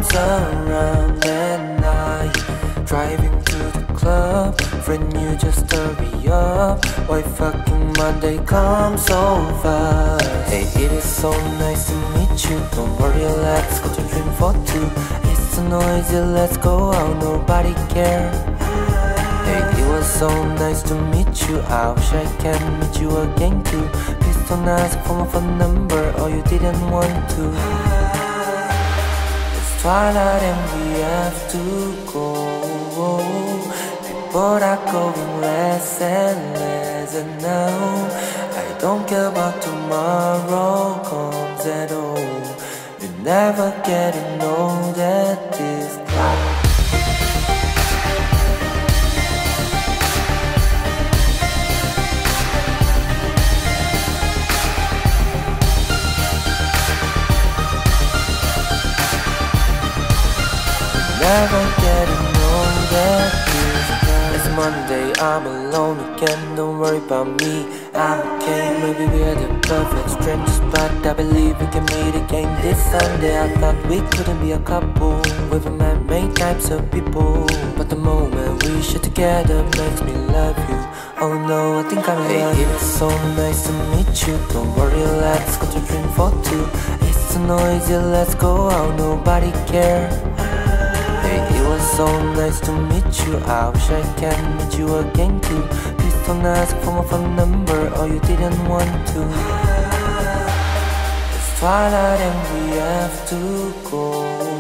comes around at night, driving to the club, friend you just hurry up. Why fucking Monday comes so fast? Hey, it is so nice to meet you. Don't worry, let's go to drink for two. It's so noisy, let's go out, nobody care. Hey, it was so nice to meet you. I wish I can meet you again too. Please don't ask for my phone number, or you didn't want to. It's twilight and we have to go. People are going less and less, and now I don't care about tomorrow comes at all. You never get to know that this life. Never get to know that this time. It's Monday, I'm alone again. Don't worry about me, I'm okay. Maybe we're the perfect strangers, but I believe we can meet again this Sunday. I thought we couldn't be a couple with a man-made types of people, but the moment we share together makes me love you. Oh no, I think I'm in love. Hey, it's so nice to meet you. Don't worry, let's go to drink for two. It's so noisy, let's go out, nobody care. It was so nice to meet you. I wish I can meet you again too. Please don't ask for my phone number, or you didn't want to. It's twilight and we have to go.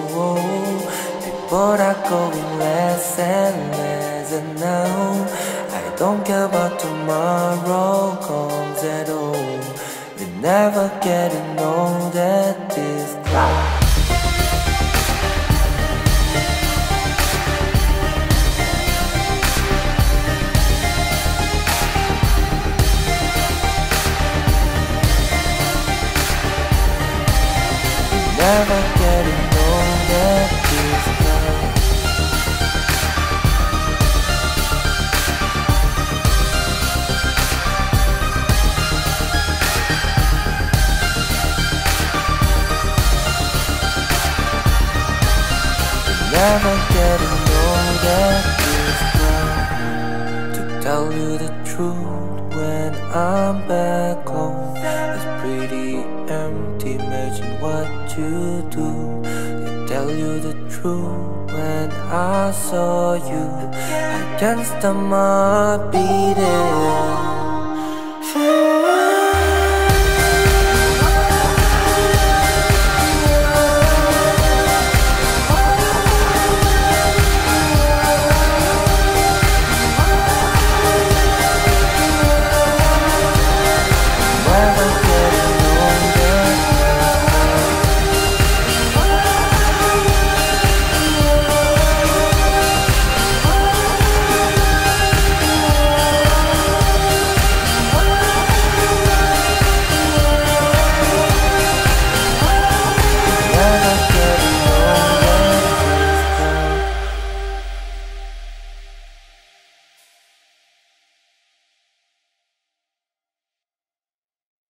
People are going less and less, and now I don't care about tomorrow comes at all. We never get to know that this life. Never get to know that this time. Never get to know that this time. To tell you the truth, when I'm back home, it's pretty empty. Imagine what you do. To tell you the truth, when I saw you, I can't stop my beating.